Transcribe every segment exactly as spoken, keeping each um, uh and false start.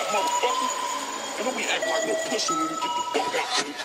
motherfucker. And don't be acting like no pussy when we get the fuck out here.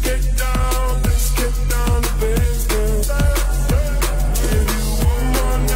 One more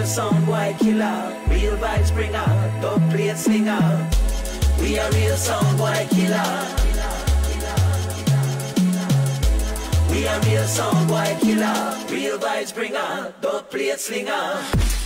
sound boy killer, real vibes bringer, dub plate slinger. We are real sound boy killer. We are real sound boy killer, real vibes bringer, dub plate slinger.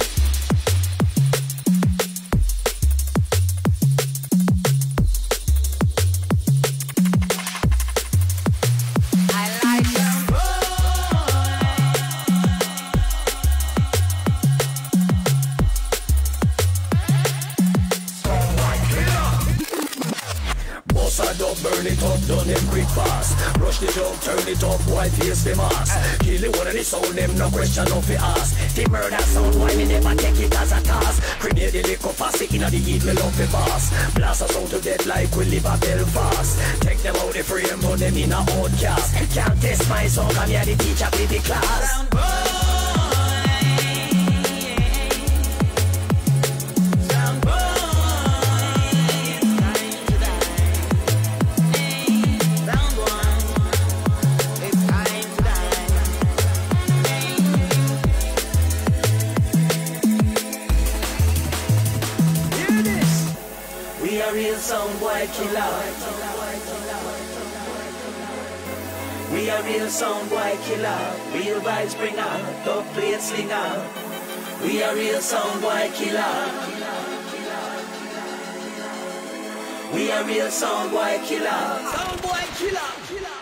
Burn it up, done him quick fast. Rush the jump, turn it up, why face the mask? Kill the one of the sound, them no question of the ask. The murder sound, why me never take it as a task? Grenade the liquor fast, in the heat, me love the boss. Blast us out to death like we live a Belfast. Take them out the frame, put them in a outcast. Can't test my song, I'm here the teacher with the class. We are real sound boy killer. We are real sound boy killer, real vibes bringer, dub plate slinger. We are real sound boy killer. We are real sound boy killer. Sound boy killer.